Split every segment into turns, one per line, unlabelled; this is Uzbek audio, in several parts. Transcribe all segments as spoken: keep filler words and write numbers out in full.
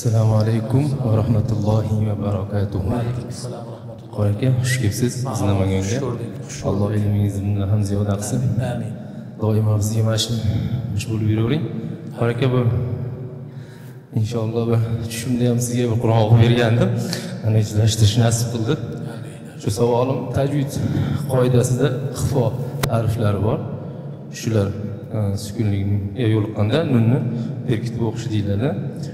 Assalomu alaykum va rahmatullohi va barakatuh.
Va alaykum assalom va rahmatullohi.
Qoraka, xush kelibsiz bizni Namanganga. Alloh ilmingizni bundan ham ziyoda qilsin.
Amin.
Doimo bizga mana shu xush bo'lib yuravering. Qoraka, bu inshaalloh bir tushimda ham sizga bir Qur'on o'qib bergandim. Ana ijlashtirish nasib qildi. Shu savolim tajvid qoidasida ixfo harflari bor. Shular sukunlikning yo'liqqanda nunni berkitib o'qish deyiladi.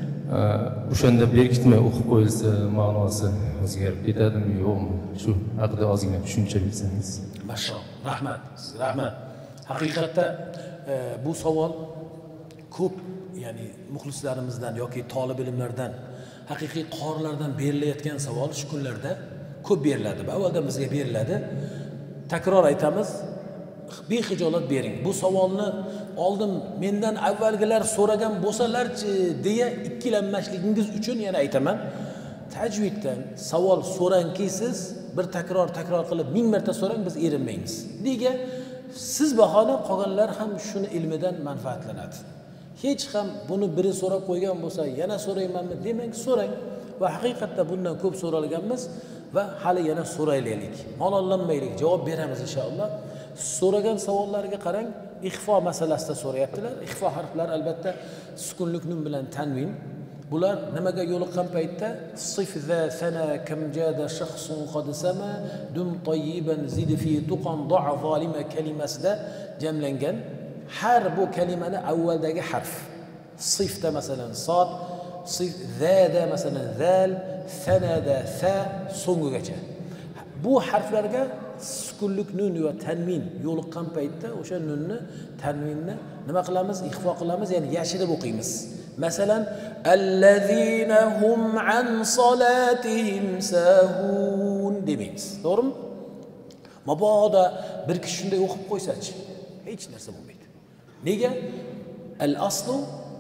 O'shanda berkitmay o'qib qo'yilsa ma'nosi o'zgarib ketadimi, yo'qmi? Shu haqida ozgina tushuncha bersangiz.
Mashalloh. Rahmat. Sizga rahmat. Haqiqatda bu savol ko'p, ya'ni muxlislarimizdan yoki talab ilmlardan, haqiqiy qorilardan berilayotgan savol shu kunlarda ko'p beriladi. Avvaldan bizga beriladi. Takror aytamiz, bexijolat bering. Bu savolni oldin mendan avvalgilar so'ragan bo'lsalarchi deya ikkilanmasligingiz uchun yana aytaman. Tajviddan savol so'rangki, siz bir takror takror qilib ming marta so'rang, biz erinmaymiz. Nega? Siz bahona qolganlar ham shuni ilmidan manfaatlanadi. Hech ham buni biri so'rab qo'ygan bo'lsa, yana so'raymanmi demang, so'rang. Va haqiqatda bundan ko'p so'ralganmiz va hali yana so'raylaylik. Malollanmaylik, javob beramiz inshaalloh. So'ragan savollariga qarang, ixfo masalasida so'rayaptilar. Ixfo harflari albatta sukunlik nun bilan tanvin. Bular nimaga yo'liqqan paytda sif za sana kam jada shakhsun qad sama dum tayyiban zid fi tuqan da'a zalima kalimasida jamlangan. Har bu kalimani avvaldagi harf. Sifda masalan sod, sif zada masalan zal, sanada sa so'ngigacha. Bu harflarga sukunlik nun va tanvin yo'liqqan paytda o'sha nunni, tanvinni nima qilamiz? Ixfo qilamiz, ya'ni yashirib o'qiymiz. Masalan, allazina hum an solatihim sahun demaymiz. To'g'rimi? Mabodo bir kishi shunday o'qib qo'ysa-chi, hech narsa bo'lmaydi. Nega? Al-aslu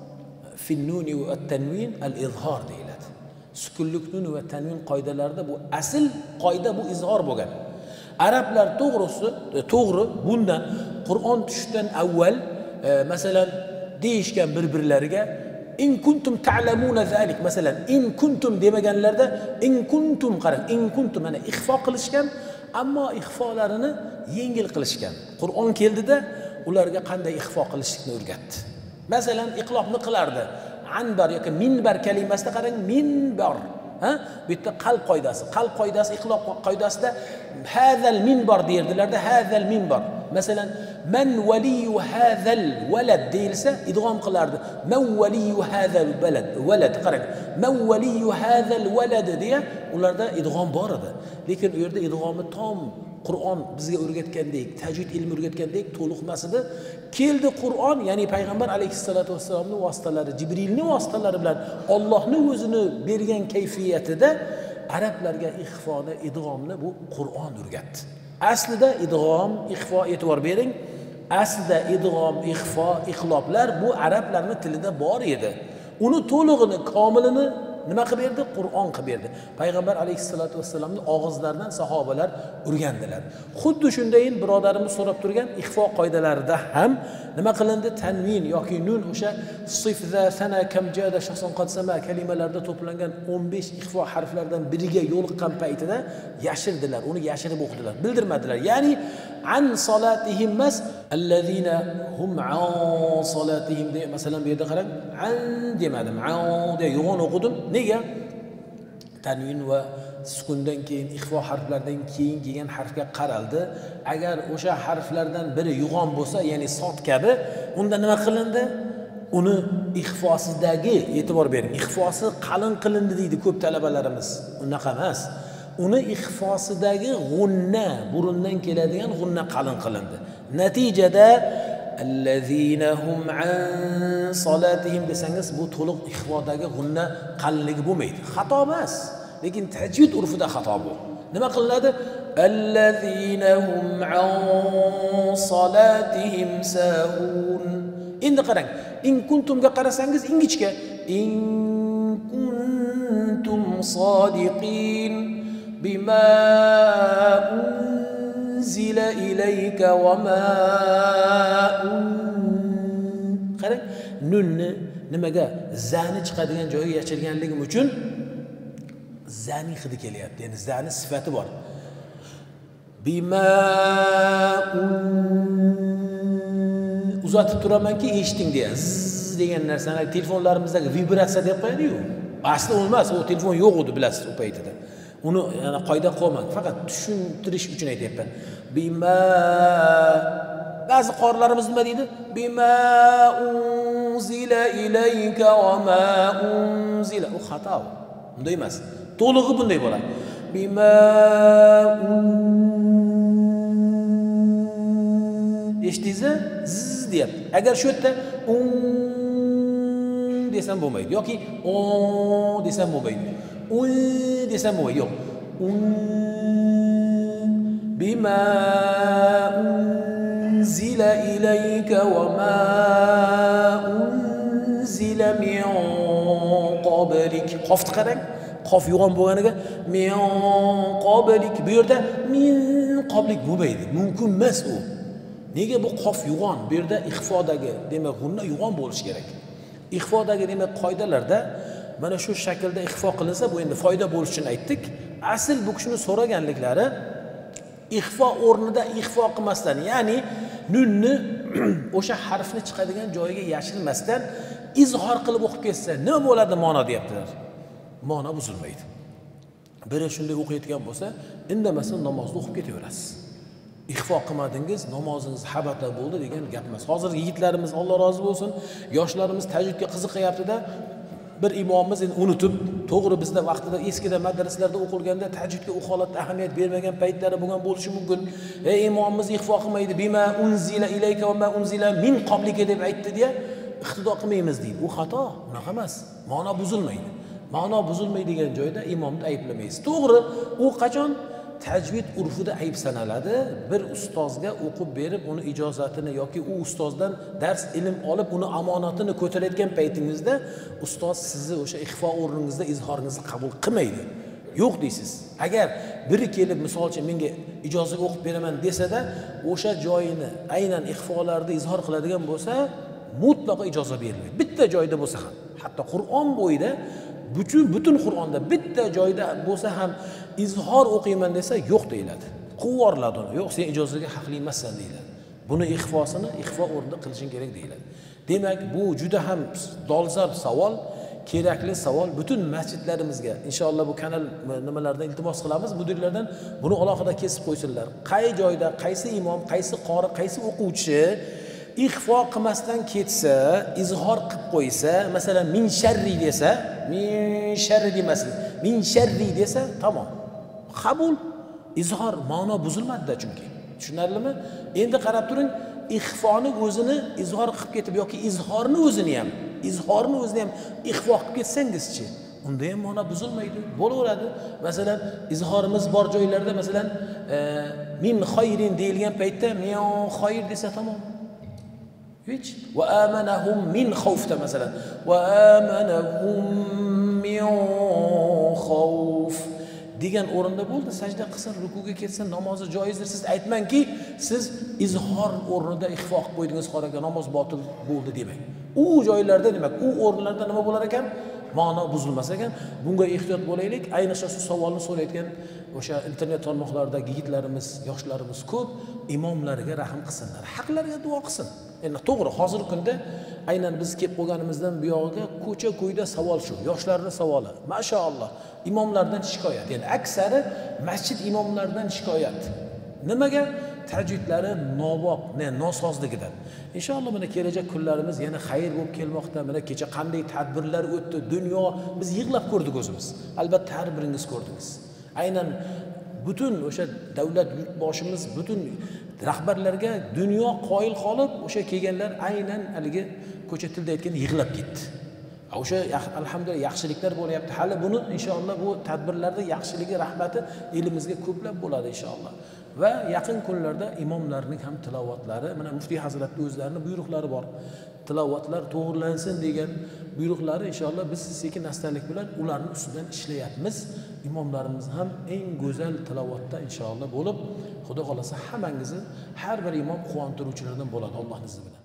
fi nun va at-tanwin al-izhar deyiladi. Sukunlik nun va tanvin qoidalarida bu asl qoida, bu izhor bo'lgan. Arablar to'g'risi, to'g'ri bundan Qur'on tushishdan avval e, masalan deyishgan bir-birlariga in kuntum ta'lamuna zalik, masalan in kuntum demaganlarda in kuntum qarang, in kuntum mana ixfo qilishgan, ammo ixfolarini yengil qilishgan. Qur'on keldida ularga qanday ixfo qilishni o'rgatdi. Masalan iqlobni qilardi. Anbar yoki minbar kalimasida qarang, minbar. Ha? Bu yerda qalb qoidasi, qalb qoidasi, iqlob qoidasida hazal minbar derdilarda, hazal minbar. Masalan, man waliyu hazal walad deyilsa, idg'om qilardi. Man waliyu hazal balad, walad qarang. Man waliyu hazal walad deya ularda idg'om bor edi. Lekin u yerda idg'omi tom Qur'on bizga o'rgatgandek, tajvid ilmi o'rgatgandek to'liqmas edi. Keldi Qur'on, ya'ni payg'ambar alayhissalatu vassalomning vositalari, Jibrilning vositalari bilan Allohning o'zini bergan kayfiyatida arablarga ixfoni, idg'omni bu Qur'on o'rgatdi. Aslida idg'om, ixfo, e'tibor bering. Aslida idg'om, ixfo, iqloblar bu arablarning tilida bor edi. Uni to'lig'ini, komilini nima qilib berdi? Qur'on qilib berdi. Payg'ambar alayhissalatu vassalomning og'izlaridan sahobalar o'rgandilar. Xuddi shundayin birodarimiz so'rab turgan ixfo qoidalarida ham nima qilindi? Tanvin yoki nun, o'sha sif za sana kam jada shakhsun qad sama kalimalarda to'plangan o'n besh ixfo harflardan biriga yo'liqqan paytida yashirdilar, uni yashirib o'qidilar, bildirmadilar. Ya'ni an solatihim mas allazina hum an solatihim de masalan bu yerda qarang, an demadim, an de yo'g'on o'qidim. Nega? Tanvin va sukundan keyin ixfo harflaridan keyin kelgan harfga qaraldi. Agar o'sha harflardan biri yo'g'on bo'lsa, ya'ni sod kabi, unda nima qilindi? Uni ixfosidagi, e'tibor bering, ixfosi qalin qilindi deydi ko'p talabalarimiz. Unaqa emas. Uni ixfosidagi g'unna, burundan keladigan g'unna qalin qilindi. Natijada allazina hum an solatihim desangiz, bu to'liq ixfodagi g'unna qalinligi bo'lmaydi. Xato emas, lekin tajvid urfida xato bu. Nima qilinadi? Allazina hum an solatihim sahun. Endi qarang, in kuntumga qarasangiz ingichka. In kuntum sodiqin bima unzila ilayka wa ma un. Qarang, nunni nimaga zani chiqadigan joyga yashirganligim uchun zani hidi kelyapti. Ya'ni zani sifati bor. Bima uzatib turamanki eshiting deya. Zzz degan narsani telefonlarimizdagi vibratsiya deb qo'yadi-yu. Asli emas, u telefon yo'q edi bilasiz u paytida. Uni yana qoida qo'ymang. Faqat tushuntirish uchun aytyapman. Bima ba'zi qorilarimiz nima deydi? Bima unzila ilayka va ma unzila. U xato. Bunday emas. To'lig'i bunday bo'ladi. Bima eshitdingizmi? Zzz deyapti. Agar shu yerda un desam bo'lmaydi yoki o desam bo'lmaydi. Un desam bo'lmaydi. Yo'q. Un bima unzila ilayka va ma unzila min qablik. Qofni qarang. Qof yo'g'on bo'lganiga min qablik. Bu yerda min qablik bo'lmaydi. Mumkin emas u. Nega bu qof yo'g'on? Bu yerda ixfodagi, demak, g'unna yo'g'on bo'lishi kerak. Ixfodagi demak qoidalarda mana shu shaklda ixfo qilinsa, bu endi foyda bo'lishi uchun aytdik. Asl bu kishini so'raganliklari ixfo o'rnida ixfo qilmasdan, ya'ni nunni o'sha harfni chiqadigan joyiga yashirmasdan izhor qilib o'qib ketsa, nima bo'ladi ma'no deyaptilar. Ma'no buzilmaydi. Biri shunday o'qiyotgan bo'lsa, indamasdan namozni o'qib ketaverasiz. Ixfo qilmadingiz, namozingiz habata bo'ldi degan gap emas. Hozir yigitlarimiz, Alloh rozi bo'lsin, yoshlarimiz tajvidga qiziqyapti-da, bir imomimiz endi unutib, to'g'ri bizda vaqtida eskida madrasalarda o'qilganda tajvidga u holatda ahamiyat bermagan paytlari bo'lgan bo'lishi mumkin. Ey imomimiz ixfo qilmaydi, bima unzila ilayka va ma unzila min qablika deb aytdi deya iqtido qilmaymiz deydi. U xato, unaqa emas. Ma'no buzilmaydi. Ma'no buzilmaydigan joyda imomni ayblamaysiz. To'g'ri, u qachon tajvid urfida ayb sanaladi? Bir ustozga o'qib berib, uni ijozatini yoki u ustozdan dars ilm olib, uni amonatini ko'tarayotgan paytingizda ustoz sizni o'sha ixfo o'rningizda izhoringizni qabul qilmaydi. Yo'q deysiz. Agar biri kelib, misol uchun menga ijozat o'qib beraman desa-da, o'sha joyini aynan ixfolarda izhor qiladigan bo'lsa, mutlaqo ijozat berilmaydi. Bitta joyda bo'lsa ham, hatto Qur'on bo'yida Bütün bütün Qur'onda bitta joyda bo'lsa ham izhor o'qiyman desa yo'q deyiladi. Quvvorladi uni. Yo'q, sen ijozatga haqli emassan deyiladi. Buni ixfosini ixfo o'rnida qilishing kerak deyiladi. Demak, bu juda ham dolzarb savol, kerakli savol. Butun masjidlarimizga inshaalloh bu kanal nimalardan iltimos qilamiz, mudirlardan buni alohida kesib qo'ysinlar. Qay joyda, qaysi imom, qaysi qori, qaysi o'quvchi ixfo qilmasdan ketsa, izhor qilib qo'ysa, masalan min sharri desa, min sharri demasin, min sharri desa, tamom. Qabul, izhor ma'no buzilmadi-da chunki. Tushunarlimi? Endi qarab turing, ixfoni o'zini izhor qilib ketib yoki izhorni o'zini ham, izhorni o'zini ham ixfo qilib ketsangiz-chi, unda ham ma'no buzilmaydi. Bo'laveradi. Masalan, izhorimiz bor joylarda, masalan, min xayrin deyilgan paytda min xayr desa, tamom. Hiç. Ve amanahum min xavfda masalan. Ve amanahum min xavf degan o'rinda bo'ldi, sajda qilsin, rukuga ketsin, namozi joizdir. Siz aytmangki, siz izhor o'rnida ixfo qilib qo'ydingiz, qoraga namoz botil bo'ldi demang. U joylarda demak, u o'rinlarda nima bo'lar ekan? Ma'no buzilmas ekan. Bunga ehtiyot bo'laylik. Ayniqsa shu savolni so'rayotgan o'sha internet tarmoqlaridagi yigitlarimiz, yoshlarimiz ko'p, imomlariga rahm qilsinlar. Haqlariga duo qilsin. Endi to'g'ri, hozirgi kunda aynan biz kelib qo'yganimizdan bu yog'iga ko'cha-ko'yda savol shu, yoshlarning savoli. Mashaalloh, imomlardan shikoyat. Ya'ni aksari masjid imomlaridan shikoyat. Nimaga? Tajvidlari novoq, ne nosozligidan. Inshaalloh mana kelajak kunlarimiz yana xayr bo'lib kelmoqda. Mana kecha qanday tadbirlar o'tdi, dunyo biz yig'lab ko'rdik o'zimiz. Albatta har biringiz ko'rdingiz. Aynan butun o'sha davlat yurtboshimiz, butun rahbarlarga dunyo qoyil qolib, o'sha kelganlar aynan haligi ko'cha tilda aytgan yig'lab ketdi. O'sha alhamdulillah yaxshiliklar bo'lyapti. Hali buni inshaalloh bu tadbirlarda yaxshiligi, rahmati elimizga ko'plab bo'ladi inshaalloh. Va yaqin kunlarda imomlarning ham tilovatlari, mana muftiy hazratning o'zlarining buyruqlari bor. Tilovatlar to'g'rilansin degan buyruqlari inshaalloh biz sekin astalik bilan ularning ustidan ishlayapmiz. Imomlarimiz ham eng go'zal tilovatda inshaalloh bo'lib, Xudo xolasa hammangizni har bir imom quvontiruvchilardan bo'ladi Alloh izniga.